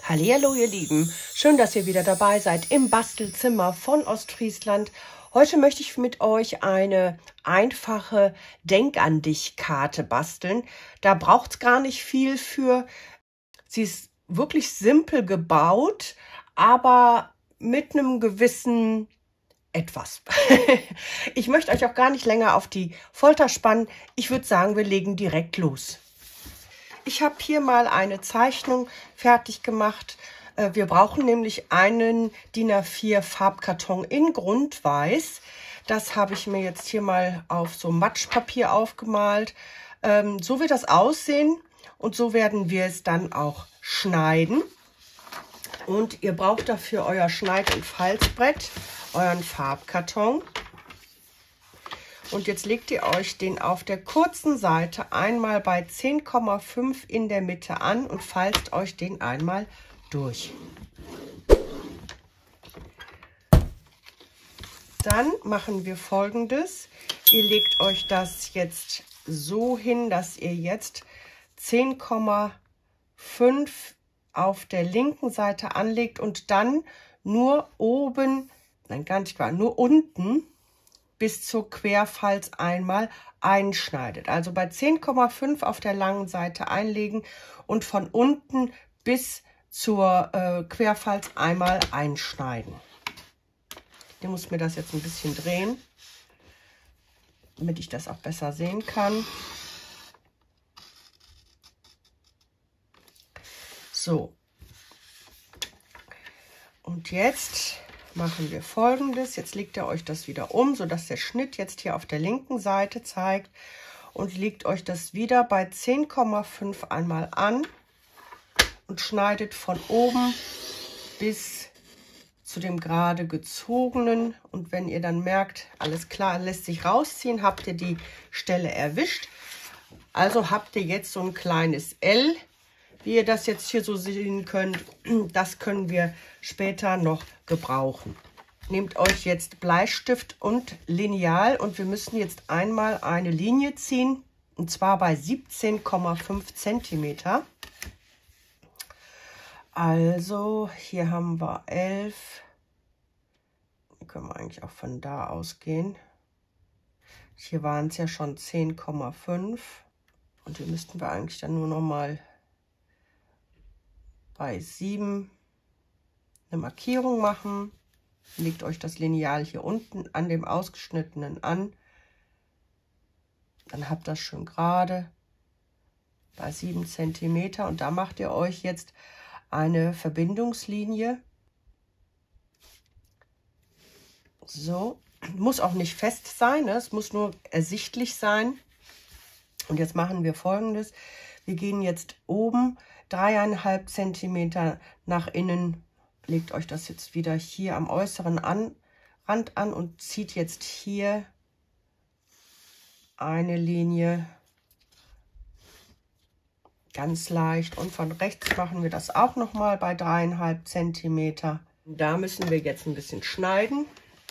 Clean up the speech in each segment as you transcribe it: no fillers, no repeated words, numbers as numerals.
Hallihallo ihr Lieben, schön, dass ihr wieder dabei seid im Bastelzimmer von Ostfriesland. Heute möchte ich mit euch eine einfache Denk-an-dich-Karte basteln. Da braucht es gar nicht viel für. Sie ist wirklich simpel gebaut, aber mit einem gewissen etwas. Ich möchte euch auch gar nicht länger auf die Folter spannen. Ich würde sagen, wir legen direkt los. Ich habe hier mal eine Zeichnung fertig gemacht. Wir brauchen nämlich einen DIN A4 Farbkarton in Grundweiß. Das habe ich mir jetzt hier mal auf so Matschpapier aufgemalt. So wird das aussehen und so werden wir es dann auch schneiden. Und ihr braucht dafür euer Schneid- und Falzbrett, euren Farbkarton. Und jetzt legt ihr euch den auf der kurzen Seite einmal bei 10,5 in der Mitte an und falzt euch den einmal durch. Dann machen wir Folgendes. Ihr legt euch das jetzt so hin, dass ihr jetzt 10,5 auf der linken Seite anlegt und dann nur oben, nein, gar nicht wahr, nur unten bis zur Querfalz einmal einschneidet. Also bei 10,5 auf der langen Seite einlegen und von unten bis zur Querfalz einmal einschneiden. Ich muss mir das jetzt ein bisschen drehen, damit ich das auch besser sehen kann. So. Und jetzt machen wir Folgendes. Jetzt legt ihr euch das wieder um, sodass der Schnitt jetzt hier auf der linken Seite zeigt und legt euch das wieder bei 10,5 einmal an und schneidet von oben bis zu dem gerade gezogenen. Und wenn ihr dann merkt, alles klar, lässt sich rausziehen, habt ihr die Stelle erwischt. Also habt ihr jetzt so ein kleines L, wie ihr das jetzt hier so sehen könnt. Das können wir später noch gebrauchen. Nehmt euch jetzt Bleistift und Lineal und wir müssen jetzt einmal eine Linie ziehen, und zwar bei 17,5 cm. Also hier haben wir 11. Hier können wir eigentlich auch von da ausgehen. Hier waren es ja schon 10,5 und hier müssten wir eigentlich dann nur noch mal bei 7 eine Markierung machen. Legt euch das Lineal hier unten an dem ausgeschnittenen an. Dann habt ihr das schön gerade bei 7 cm und da macht ihr euch jetzt eine Verbindungslinie. So, muss auch nicht fest sein, ne? Es muss nur ersichtlich sein. Und jetzt machen wir Folgendes. Wir gehen jetzt oben 3,5 cm nach innen. Legt euch das jetzt wieder hier am äußeren Rand an und zieht jetzt hier eine Linie ganz leicht. Und von rechts machen wir das auch noch mal bei 3,5 cm. Da müssen wir jetzt ein bisschen schneiden.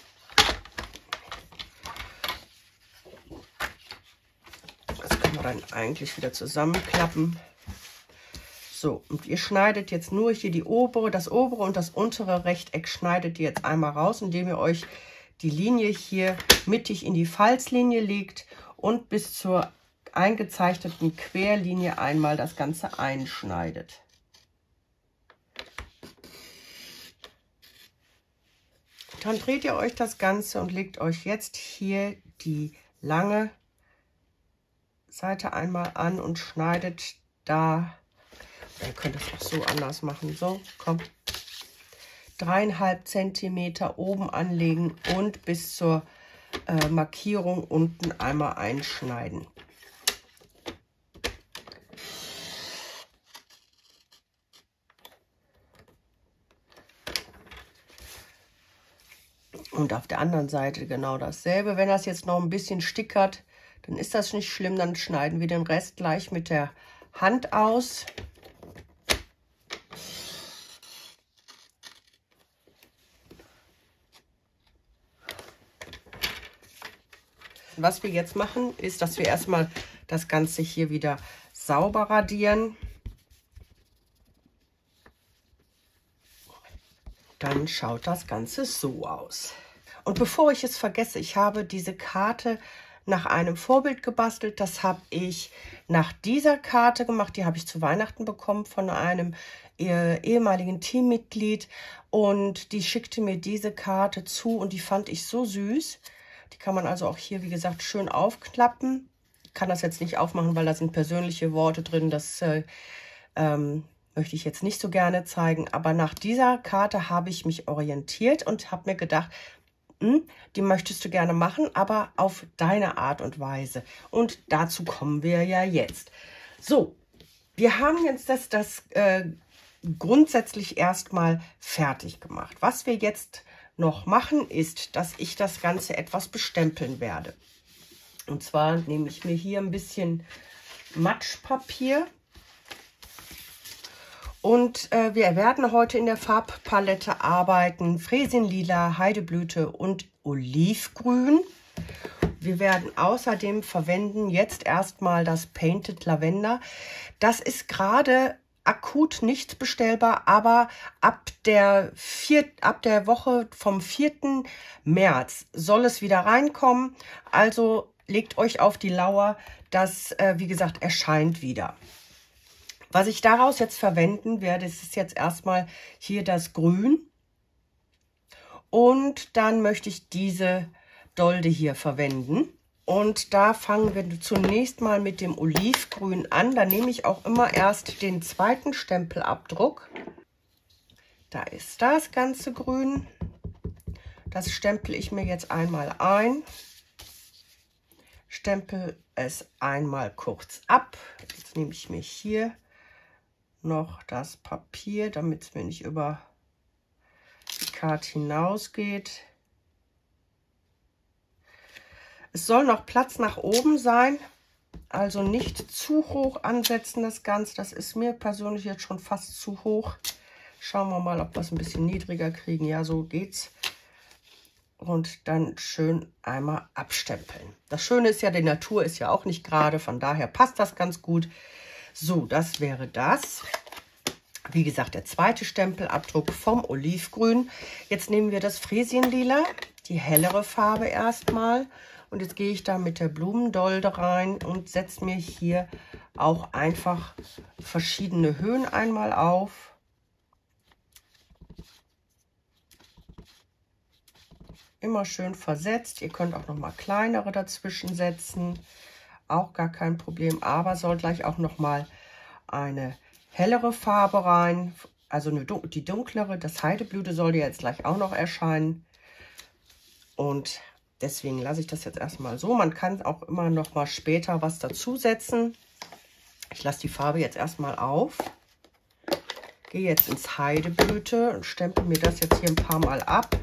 Das können wir dann eigentlich wieder zusammenklappen. So, und ihr schneidet jetzt nur hier das obere und das untere Rechteck schneidet ihr jetzt einmal raus, indem ihr euch die Linie hier mittig in die Falzlinie legt und bis zur eingezeichneten Querlinie einmal das Ganze einschneidet. Dann dreht ihr euch das Ganze und legt euch jetzt hier die lange Seite einmal an und schneidet da. Ihr könnt es auch so anders machen. So, komm. 3,5 cm oben anlegen und bis zur Markierung unten einmal einschneiden. Und auf der anderen Seite genau dasselbe. Wenn das jetzt noch ein bisschen stickert, dann ist das nicht schlimm. Dann schneiden wir den Rest gleich mit der Hand aus. Was wir jetzt machen, ist, dass wir erstmal das Ganze hier wieder sauber radieren. dann schaut das Ganze so aus. Und bevor ich es vergesse, ich habe diese Karte nach einem Vorbild gebastelt. Das habe ich nach dieser Karte gemacht. Die habe ich zu Weihnachten bekommen von einem ehemaligen Teammitglied. Und die schickte mir diese Karte zu und die fand ich so süß. Die kann man also auch hier, wie gesagt, schön aufklappen. Ich kann das jetzt nicht aufmachen, weil da sind persönliche Worte drin. Das möchte ich jetzt nicht so gerne zeigen. Aber nach dieser Karte habe ich mich orientiert und habe mir gedacht, die möchtest du gerne machen, aber auf deine Art und Weise. Und dazu kommen wir ja jetzt. So, wir haben jetzt das grundsätzlich erstmal fertig gemacht. Was wir jetzt noch machen, ist, dass ich das Ganze etwas bestempeln werde. Und zwar nehme ich mir hier ein bisschen Matschpapier. Und wir werden heute in der Farbpalette arbeiten. Fräsienlila, Heideblüte und Olivgrün. Wir werden außerdem verwenden jetzt erstmal das Painted Lavender. Das ist gerade akut nicht bestellbar, aber ab der Woche vom 4. März soll es wieder reinkommen. Also legt euch auf die Lauer. Das, wie gesagt, erscheint wieder. Was ich daraus jetzt verwenden werde, ist jetzt erstmal hier das Grün. Und dann möchte ich diese Dolde hier verwenden. Und da fangen wir zunächst mal mit dem Olivgrün an. Da nehme ich auch immer erst den zweiten Stempelabdruck. Da ist das ganze Grün. Das stempel ich mir jetzt einmal ein. Stempel es einmal kurz ab. Jetzt nehme ich mir hier noch das Papier, damit es mir nicht über die Karte hinausgeht. Es soll noch Platz nach oben sein, also nicht zu hoch ansetzen das Ganze. Das ist mir persönlich jetzt schon fast zu hoch. Schauen wir mal, ob wir es ein bisschen niedriger kriegen. Ja, so geht's. Und dann schön einmal abstempeln. Das Schöne ist ja, die Natur ist ja auch nicht gerade, von daher passt das ganz gut. So, das wäre das. Wie gesagt, der zweite Stempelabdruck vom Olivgrün. Jetzt nehmen wir das Fräsienlila, die hellere Farbe erstmal. Und jetzt gehe ich da mit der Blumendolde rein und setze mir hier auch einfach verschiedene Höhen einmal auf. Immer schön versetzt. Ihr könnt auch noch mal kleinere dazwischen setzen. Auch gar kein Problem. Aber soll gleich auch noch mal eine hellere Farbe rein. Also die dunklere, das Heideblüte soll jetzt gleich auch noch erscheinen. Und deswegen lasse ich das jetzt erstmal so. Man kann auch immer noch mal später was dazusetzen. Ich lasse die Farbe jetzt erstmal auf. Gehe jetzt ins Heideblüte und stempel mir das jetzt hier ein paar Mal ab.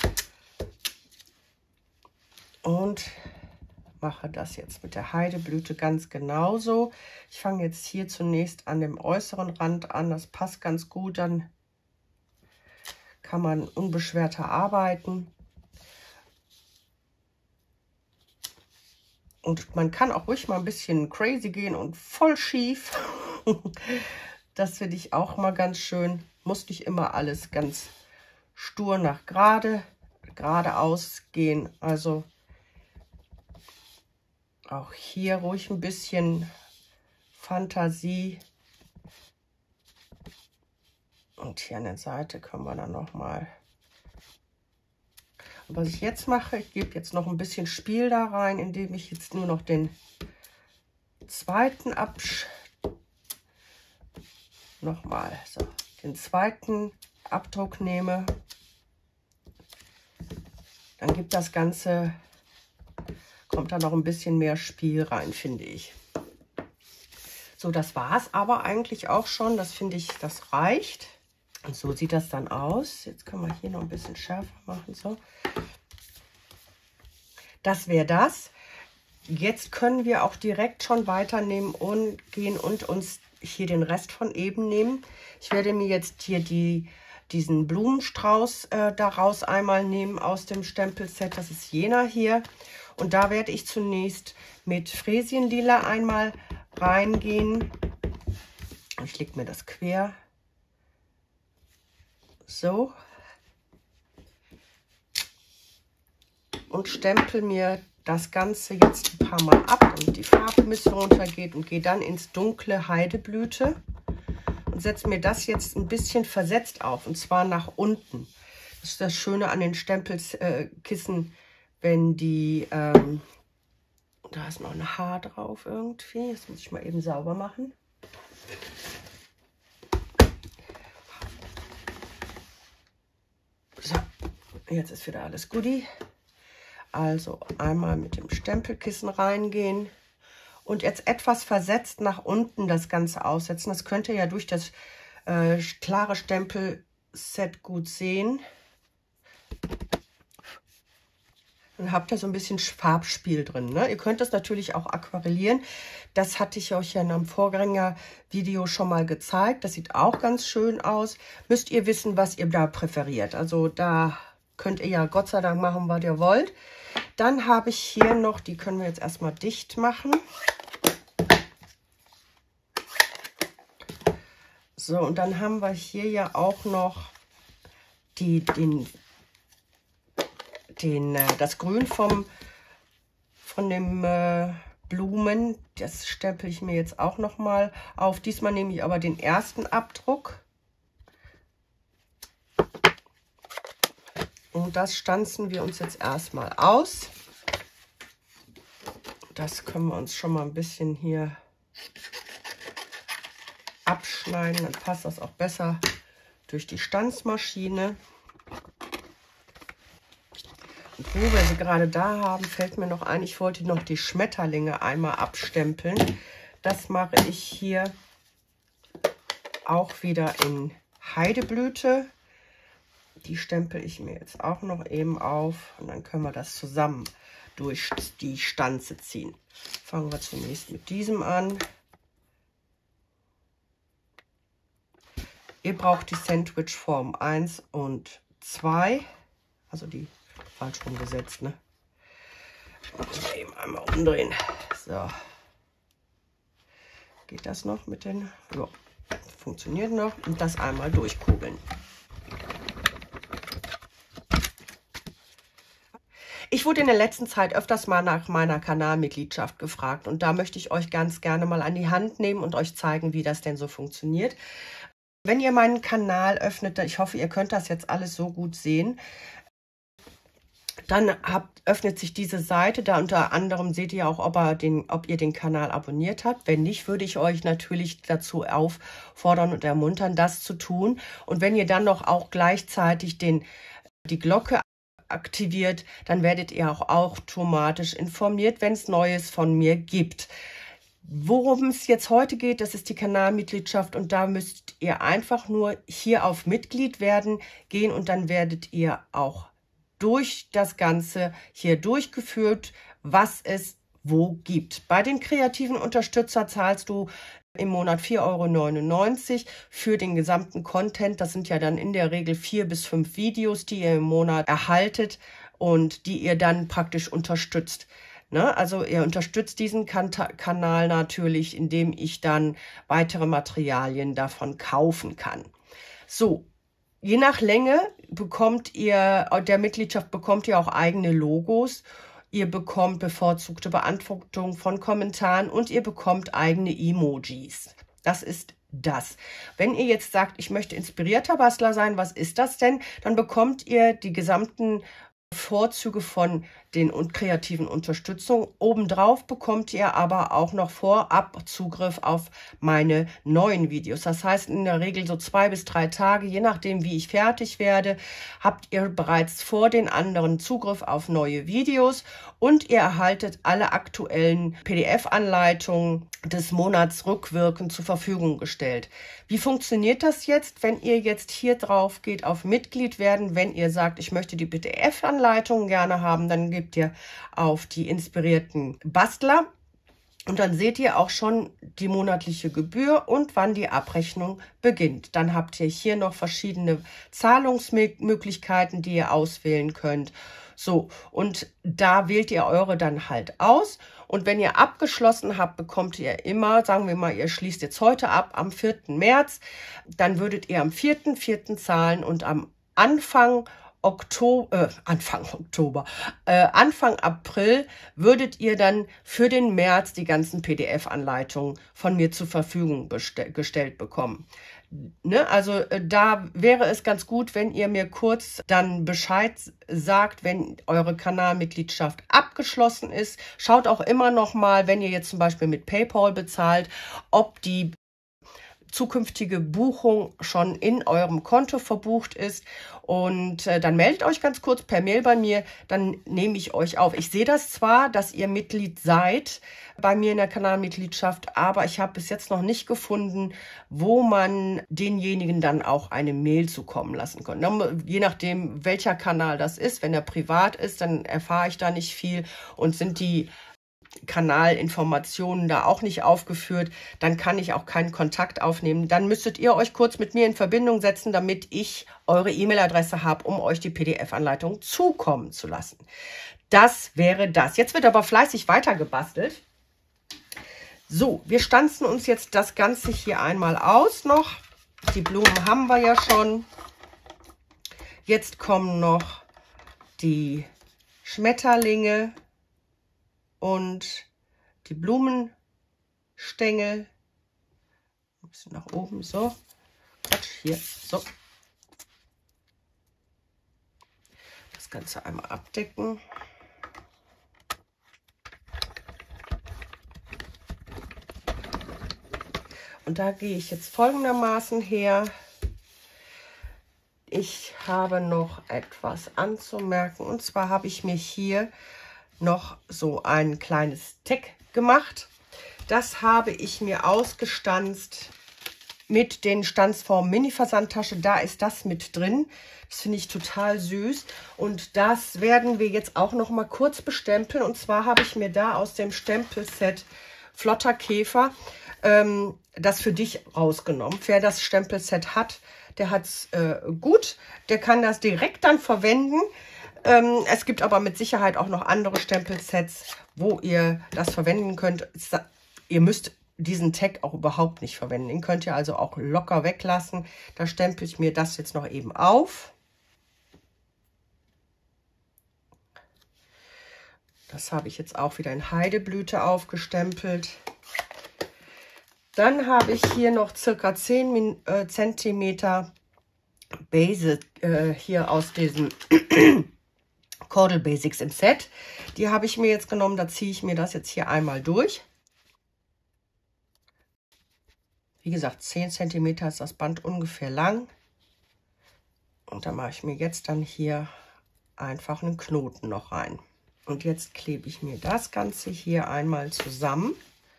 Und mache das jetzt mit der Heideblüte ganz genauso. Ich fange jetzt hier zunächst an dem äußeren Rand an. Das passt ganz gut. Dann kann man unbeschwerter arbeiten. Und man kann auch ruhig mal ein bisschen crazy gehen und voll schief. Das finde ich auch mal ganz schön. Muss nicht immer alles ganz stur nach geradeaus gehen. Also auch hier ruhig ein bisschen Fantasie. Und hier an der Seite können wir dann noch mal. Und was ich jetzt mache, ich gebe jetzt noch ein bisschen Spiel da rein, indem ich jetzt nur noch den zweiten den zweiten Abdruck nehme. Dann gibt das Ganze, kommt da noch ein bisschen mehr Spiel rein, finde ich. So, das war es aber eigentlich auch schon. Das finde ich, das reicht. Und so sieht das dann aus. Jetzt können wir hier noch ein bisschen schärfer machen. So. Das wäre das. Jetzt können wir auch direkt schon weiternehmen und gehen und uns hier den Rest von eben nehmen. Ich werde mir jetzt hier diesen Blumenstrauß daraus einmal nehmen aus dem Stempelset. Das ist jener hier. Und da werde ich zunächst mit Fräsienlila einmal reingehen. Ich lege mir das quer. So. und stempel mir das Ganze jetzt ein paar Mal ab, damit die Farbe ein bisschen runtergeht, und gehe dann ins dunkle Heideblüte und setze mir das jetzt ein bisschen versetzt auf, und zwar nach unten. Das ist das Schöne an den Stempelkissen, wenn die, da ist noch ein Haar drauf irgendwie, das muss ich mal eben sauber machen. So, jetzt ist wieder alles Goodie. Also einmal mit dem Stempelkissen reingehen und jetzt etwas versetzt nach unten das Ganze aussetzen. Das könnt ihr ja durch das klare Stempelset gut sehen. Dann habt ihr so ein bisschen Farbspiel drin, ne? Ihr könnt das natürlich auch aquarellieren. Das hatte ich euch ja in einem Vorgängervideo schon mal gezeigt. Das sieht auch ganz schön aus. Müsst ihr wissen, was ihr da präferiert. Also da könnt ihr ja Gott sei Dank machen, was ihr wollt. Dann habe ich hier noch, die können wir jetzt erstmal dicht machen. So, und dann haben wir hier ja auch noch das Grün von dem Blumen. Das stempel ich mir jetzt auch noch mal auf. Diesmal nehme ich aber den ersten Abdruck. Und das stanzen wir uns jetzt erstmal aus. Das können wir uns schon mal ein bisschen hier abschneiden. Dann passt das auch besser durch die Stanzmaschine. Und wo wir sie gerade da haben, fällt mir noch ein, ich wollte noch die Schmetterlinge einmal abstempeln. Das mache ich hier auch wieder in Heideblüte. Die stempel ich mir jetzt auch noch eben auf und dann können wir das zusammen durch die Stanze ziehen. Fangen wir zunächst mit diesem an. Ihr braucht die Sandwichform 1 und 2, also die falsch rumgesetzt, ne? Eben einmal umdrehen. So. Geht das noch mit den? Ja, funktioniert noch. Und das einmal durchkugeln. Ich wurde in der letzten Zeit öfters mal nach meiner Kanalmitgliedschaft gefragt und da möchte ich euch ganz gerne mal an die Hand nehmen und euch zeigen, wie das denn so funktioniert. Wenn ihr meinen Kanal öffnet, ich hoffe, ihr könnt das jetzt alles so gut sehen, dann öffnet sich diese Seite. Da unter anderem seht ihr auch, ob ihr den Kanal abonniert habt. Wenn nicht, würde ich euch natürlich dazu auffordern und ermuntern, das zu tun. Und wenn ihr dann noch auch gleichzeitig die Glocke aktiviert, dann werdet ihr auch automatisch informiert, wenn es Neues von mir gibt. Worum es jetzt heute geht, das ist die Kanalmitgliedschaft und da müsst ihr einfach nur hier auf Mitglied werden gehen und dann werdet ihr auch durch das Ganze hier durchgeführt, was es wo gibt. Bei den kreativen Unterstützer zahlst du im Monat 4,99 € für den gesamten Content. Das sind ja dann in der Regel 4 bis 5 Videos, die ihr im Monat erhaltet und die ihr dann praktisch unterstützt. Ne? Also ihr unterstützt diesen Kanal natürlich, indem ich dann weitere Materialien davon kaufen kann. So, je nach Länge der Mitgliedschaft bekommt ihr auch eigene Logos. Ihr bekommt bevorzugte Beantwortung von Kommentaren und ihr bekommt eigene Emojis. Das ist das. Wenn ihr jetzt sagt, ich möchte inspirierter Bastler sein, was ist das denn? Dann bekommt ihr die gesamten Vorzüge von den kreativen Unterstützung. Obendrauf bekommt ihr aber auch noch vorab Zugriff auf meine neuen Videos. Das heißt in der Regel so 2 bis 3 Tage, je nachdem wie ich fertig werde, habt ihr bereits vor den anderen Zugriff auf neue Videos und ihr erhaltet alle aktuellen PDF-Anleitungen des Monats rückwirkend zur Verfügung gestellt. Wie funktioniert das jetzt, wenn ihr jetzt hier drauf geht auf Mitglied werden? Wenn ihr sagt, ich möchte die PDF-Anleitungen gerne haben, dann gebt ihr auf die inspirierten Bastler und dann seht ihr auch schon die monatliche Gebühr und wann die Abrechnung beginnt. Dann habt ihr hier noch verschiedene Zahlungsmöglichkeiten, die ihr auswählen könnt. So, und da wählt ihr eure dann halt aus. Und wenn ihr abgeschlossen habt, bekommt ihr immer, sagen wir mal, ihr schließt jetzt heute ab, am 4. März, dann würdet ihr am 4.4. zahlen und am Anfang Anfang April würdet ihr dann für den März die ganzen PDF-Anleitungen von mir zur Verfügung gestellt bekommen. Ne? Also da wäre es ganz gut, wenn ihr mir kurz dann Bescheid sagt, wenn eure Kanalmitgliedschaft abgeschlossen ist. Schaut auch immer noch mal, wenn ihr jetzt zum Beispiel mit PayPal bezahlt, ob die zukünftige Buchung schon in eurem Konto verbucht ist, und dann meldet euch ganz kurz per Mail bei mir, dann nehme ich euch auf. Ich sehe das zwar, dass ihr Mitglied seid bei mir in der Kanalmitgliedschaft, aber ich habe bis jetzt noch nicht gefunden, wo man denjenigen dann auch eine Mail zukommen lassen kann. Je nachdem, welcher Kanal das ist, wenn er privat ist, dann erfahre ich da nicht viel und sind die Kanalinformationen da auch nicht aufgeführt, dann kann ich auch keinen Kontakt aufnehmen. Dann müsstet ihr euch kurz mit mir in Verbindung setzen, damit ich eure E-Mail-Adresse habe, um euch die PDF-Anleitung zukommen zu lassen. Das wäre das. Jetzt wird aber fleißig weiter gebastelt. So, wir stanzen uns jetzt das Ganze hier einmal aus noch. Die Blumen haben wir ja schon. Jetzt kommen noch die Schmetterlinge und die Blumenstängel. Ein bisschen nach oben, so. Quatsch, hier, so. Das Ganze einmal abdecken. Und da gehe ich jetzt folgendermaßen her. Ich habe noch etwas anzumerken. Und zwar habe ich mir hier noch so ein kleines Tag gemacht. Das habe ich mir ausgestanzt mit den Stanzformen Mini-Versandtasche. Da ist das mit drin. Das finde ich total süß. Und das werden wir jetzt auch noch mal kurz bestempeln. Und zwar habe ich mir da aus dem Stempelset Flotter Käfer das für dich rausgenommen. Wer das Stempelset hat, der hat es gut. Der kann das direkt dann verwenden. Es gibt aber mit Sicherheit auch noch andere Stempelsets, wo ihr das verwenden könnt. Ihr müsst diesen Tag auch überhaupt nicht verwenden. Den könnt ihr also auch locker weglassen. Da stempel ich mir das jetzt noch eben auf. Das habe ich jetzt auch wieder in Heideblüte aufgestempelt. Dann habe ich hier noch circa 10 cm Base hier aus diesen Cordel Basics im Set. Die habe ich mir jetzt genommen, da ziehe ich mir das jetzt hier einmal durch. Wie gesagt, 10 cm ist das Band ungefähr lang. Und da mache ich mir jetzt dann hier einfach einen Knoten noch rein. Und jetzt klebe ich mir das Ganze hier einmal zusammen.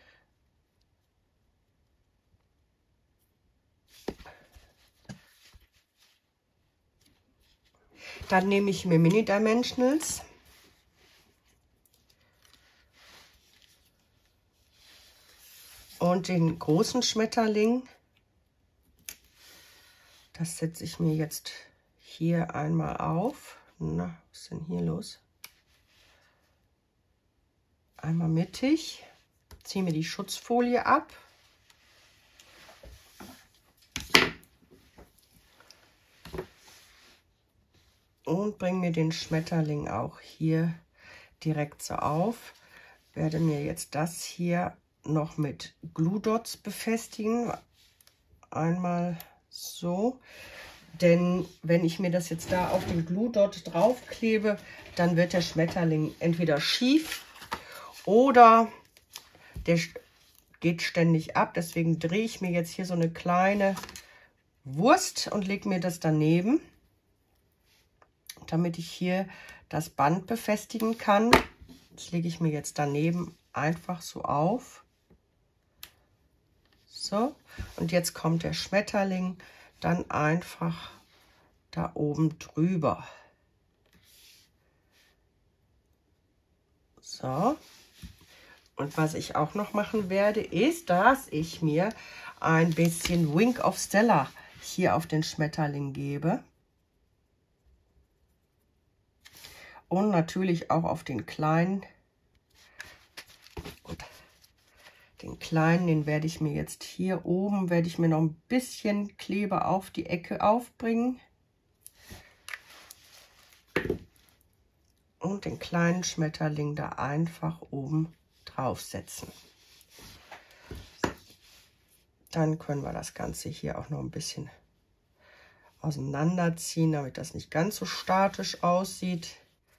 Dann nehme ich mir Mini Dimensionals und den großen Schmetterling. Das setze ich mir jetzt hier einmal auf. Na, was ist denn hier los? Einmal mittig. Ziehe mir die Schutzfolie ab. Und bringe mir den Schmetterling auch hier direkt so auf. Werde mir jetzt das hier noch mit Glue Dots befestigen. Einmal so. Denn wenn ich mir das jetzt da auf den Glue Dot draufklebe, dann wird der Schmetterling entweder schief oder der geht ständig ab. Deswegen drehe ich mir jetzt hier so eine kleine Wurst und lege mir das daneben, damit ich hier das Band befestigen kann. Das lege ich mir jetzt daneben einfach so auf. So, und jetzt kommt der Schmetterling dann einfach da oben drüber. So, und was ich auch noch machen werde, ist, dass ich mir ein bisschen Wink of Stella hier auf den Schmetterling gebe. Und natürlich auch auf den kleinen. Und den kleinen, den werde ich mir jetzt hier oben, werde ich mir noch ein bisschen Kleber auf die Ecke aufbringen. und den kleinen Schmetterling da einfach oben draufsetzen. Dann können wir das Ganze hier auch noch ein bisschen auseinanderziehen, damit das nicht ganz so statisch aussieht.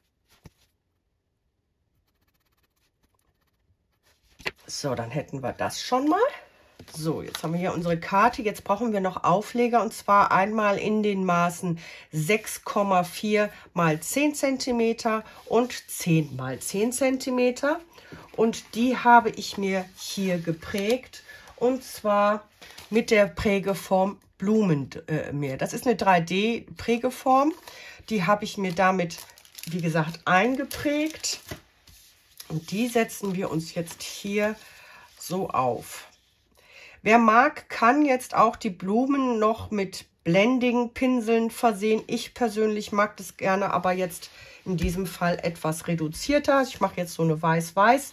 So, dann hätten wir das schon mal. So, jetzt haben wir hier unsere Karte. Jetzt brauchen wir noch Aufleger, und zwar einmal in den Maßen 6,4 mal 10 cm und 10 mal 10 cm. Und die habe ich mir hier geprägt, und zwar mit der Prägeform Blumenmeer. Das ist eine 3D-Prägeform. Die habe ich mir damit, wie gesagt, eingeprägt. Und die setzen wir uns jetzt hier so auf. Wer mag, kann jetzt auch die Blumen noch mit Blending-Pinseln versehen. Ich persönlich mag das gerne, aber jetzt in diesem Fall etwas reduzierter. Ich mache jetzt so eine Weiß-Weiß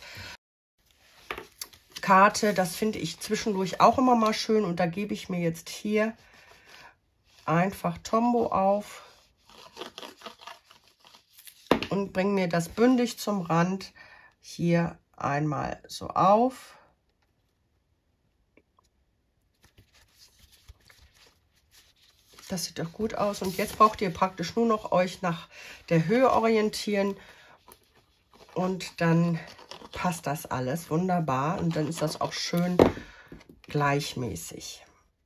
Karte. Das finde ich zwischendurch auch immer mal schön. Und da gebe ich mir jetzt hier einfach Tombow auf und bringe mir das bündig zum Rand hier einmal so auf. Das sieht doch gut aus. Und jetzt braucht ihr praktisch nur noch euch nach der Höhe orientieren. Und dann passt das alles wunderbar. Und dann ist das auch schön gleichmäßig.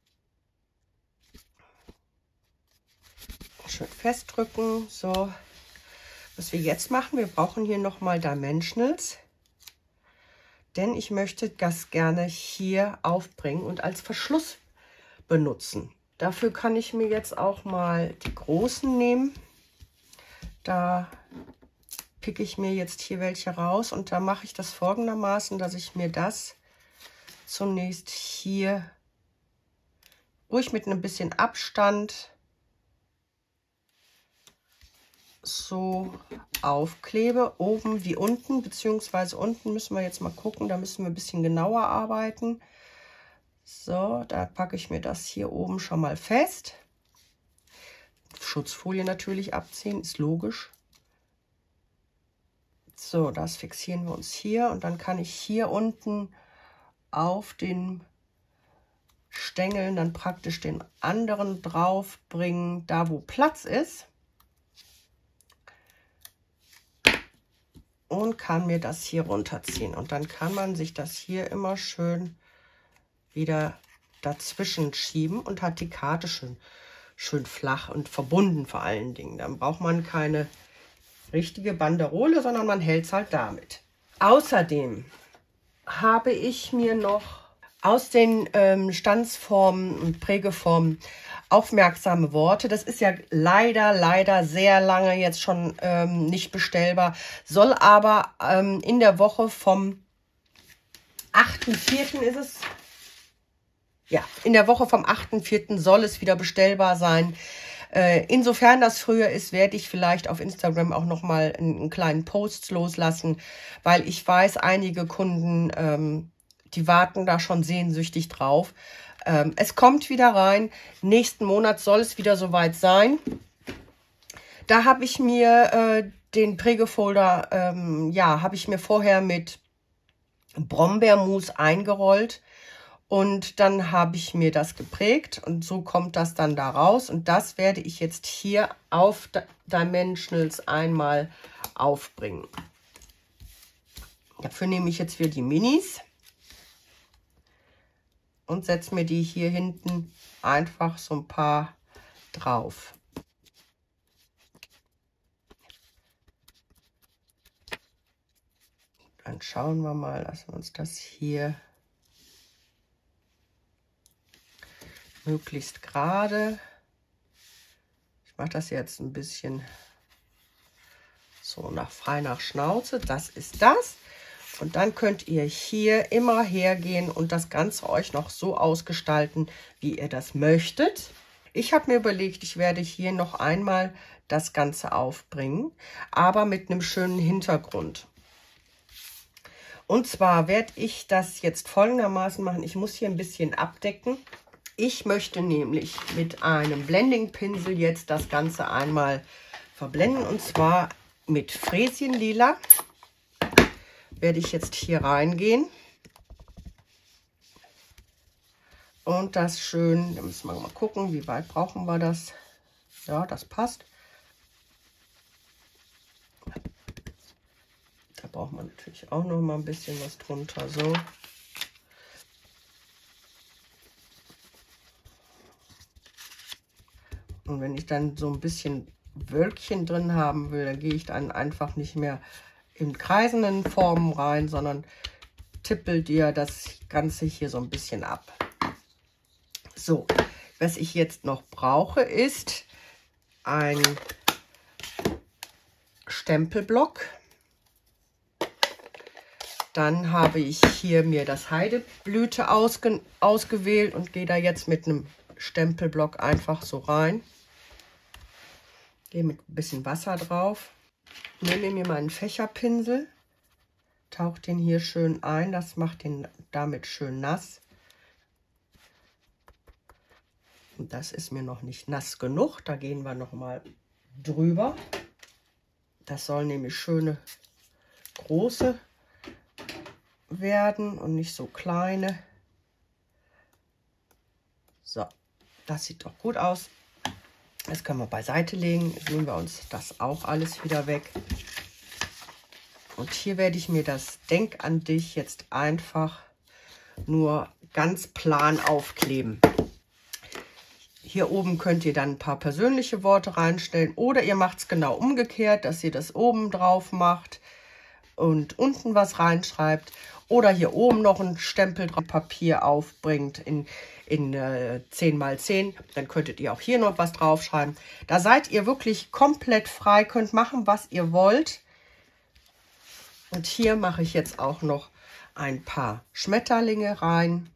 Schön festdrücken. So, was wir jetzt machen, wir brauchen hier nochmal Dimensionals. Denn ich möchte das gerne hier aufbringen und als Verschluss benutzen. Dafür kann ich mir jetzt auch mal die großen nehmen. Da picke ich mir jetzt hier welche raus und da mache ich das folgendermaßen, dass ich mir das zunächst hier ruhig mit ein bisschen Abstand so aufklebe, oben wie unten, beziehungsweise unten müssen wir jetzt mal gucken, da müssen wir ein bisschen genauer arbeiten. So, da packe ich mir das hier oben schon mal fest. Schutzfolie natürlich abziehen, ist logisch. So, das fixieren wir uns hier und dann kann ich hier unten auf den Stängeln dann praktisch den anderen drauf bringen, da wo Platz ist. Und kann mir das hier runterziehen. Und dann kann man sich das hier immer schön wieder dazwischen schieben und hat die Karte schön flach und verbunden vor allen Dingen. Dann braucht man keine richtige Banderole, sondern man hält es halt damit. Außerdem habe ich mir noch aus den Stanzformen und Prägeformen aufmerksame Worte. Das ist ja leider sehr lange jetzt schon nicht bestellbar, soll aber in der Woche vom 8.4. ist es. Ja, in der Woche vom 8.4. soll es wieder bestellbar sein. Insofern das früher ist, werde ich vielleicht auf Instagram auch noch mal einen kleinen Post loslassen, weil ich weiß, einige Kunden, die warten da schon sehnsüchtig drauf. Es kommt wieder rein. Nächsten Monat soll es wieder soweit sein. Da habe ich mir den Prägefolder, ja, habe ich mir vorher mit Brombeermus eingerollt. Und dann habe ich mir das geprägt und so kommt das dann da raus. Und das werde ich jetzt hier auf Dimensionals einmal aufbringen. Dafür nehme ich jetzt wieder die Minis und setze mir die hier hinten einfach so ein paar drauf. Dann schauen wir mal, lassen wir uns das hier möglichst gerade. Ich mache das jetzt ein bisschen so frei nach Schnauze. Das ist das. Und dann könnt ihr hier immer hergehen und das Ganze euch noch so ausgestalten, wie ihr das möchtet. Ich habe mir überlegt, ich werde hier noch einmal das Ganze aufbringen, aber mit einem schönen Hintergrund. Und zwar werde ich das jetzt folgendermaßen machen. Ich muss hier ein bisschen abdecken. Ich möchte nämlich mit einem Blending-Pinsel jetzt das Ganze einmal verblenden. Und zwar mit Fräsienlila werde ich jetzt hier reingehen und das schön, da müssen wir mal gucken, wie weit brauchen wir das. Ja, das passt. Da braucht man natürlich auch noch mal ein bisschen was drunter, so. Und wenn ich dann so ein bisschen Wölkchen drin haben will, dann gehe ich dann einfach nicht mehr in kreisenden Formen rein, sondern tippelt ihr das Ganze hier so ein bisschen ab. So, was ich jetzt noch brauche, ist ein Stempelblock. Dann habe ich hier mir das Heideblüte ausgewählt und gehe da jetzt mit einem Stempelblock einfach so rein. Gehe mit ein bisschen Wasser drauf. Nehme mir meinen Fächerpinsel, tauche den hier schön ein. Das macht den damit schön nass. Und das ist mir noch nicht nass genug. Da gehen wir noch mal drüber. Das soll nämlich schöne große werden und nicht so kleine. So, das sieht doch gut aus. Das können wir beiseite legen. Jetzt nehmen wir uns das auch alles wieder weg. Und hier werde ich mir das Denk an dich jetzt einfach nur ganz plan aufkleben. Hier oben könnt ihr dann ein paar persönliche Worte reinstellen oder ihr macht es genau umgekehrt, dass ihr das oben drauf macht und unten was reinschreibt. Oder hier oben noch ein Stempel drauf, Papier aufbringt in 10×10. Dann könntet ihr auch hier noch was draufschreiben. Da seid ihr wirklich komplett frei, könnt machen, was ihr wollt. Und hier mache ich jetzt auch noch ein paar Schmetterlinge rein.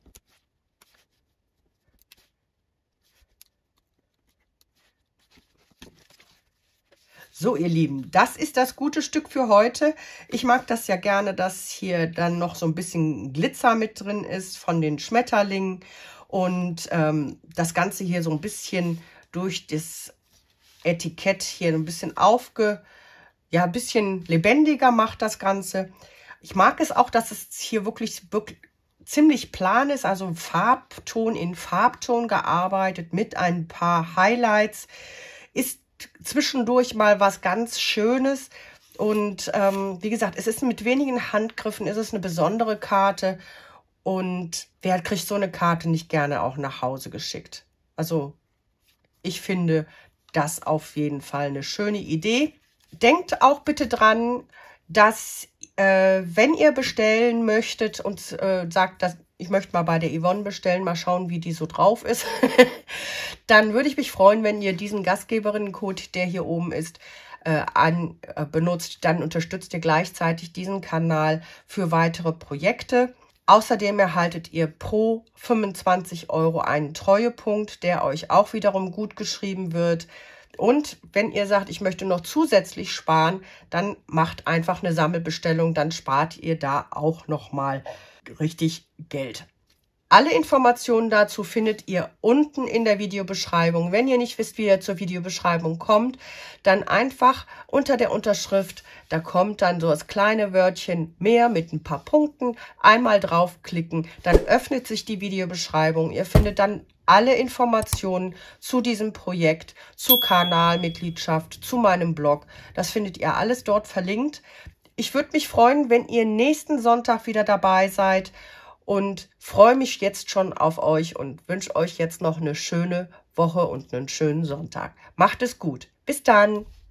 So, ihr Lieben, das ist das gute Stück für heute. Ich mag das ja gerne, dass hier dann noch so ein bisschen Glitzer mit drin ist von den Schmetterlingen und das Ganze hier so ein bisschen durch das Etikett hier ein bisschen ein bisschen lebendiger macht das Ganze. Ich mag es auch, dass es hier wirklich ziemlich plan ist, also Farbton in Farbton gearbeitet mit ein paar Highlights. Ist zwischendurch mal was ganz Schönes und wie gesagt, es ist mit wenigen Handgriffen, ist es eine besondere Karte und wer kriegt so eine Karte nicht gerne auch nach Hause geschickt? Also ich finde das auf jeden Fall eine schöne Idee. Denkt auch bitte dran, dass wenn ihr bestellen möchtet und sagt, dass ich möchte mal bei der Yvonne bestellen, mal schauen, wie die so drauf ist, dann würde ich mich freuen, wenn ihr diesen Gastgeberinnencode, der hier oben ist, benutzt. Dann unterstützt ihr gleichzeitig diesen Kanal für weitere Projekte. Außerdem erhaltet ihr pro 25 € einen Treuepunkt, der euch auch wiederum gut geschrieben wird. Und wenn ihr sagt, ich möchte noch zusätzlich sparen, dann macht einfach eine Sammelbestellung, dann spart ihr da auch nochmal richtig Geld. Alle Informationen dazu findet ihr unten in der Videobeschreibung. Wenn ihr nicht wisst, wie ihr zur Videobeschreibung kommt, dann einfach unter der Unterschrift, da kommt dann so das kleine Wörtchen mehr mit ein paar Punkten, einmal draufklicken, dann öffnet sich die Videobeschreibung. Ihr findet dann alle Informationen zu diesem Projekt, zur Kanalmitgliedschaft, zu meinem Blog. Das findet ihr alles dort verlinkt. Ich würde mich freuen, wenn ihr nächsten Sonntag wieder dabei seid und freue mich jetzt schon auf euch und wünsche euch jetzt noch eine schöne Woche und einen schönen Sonntag. Macht es gut. Bis dann.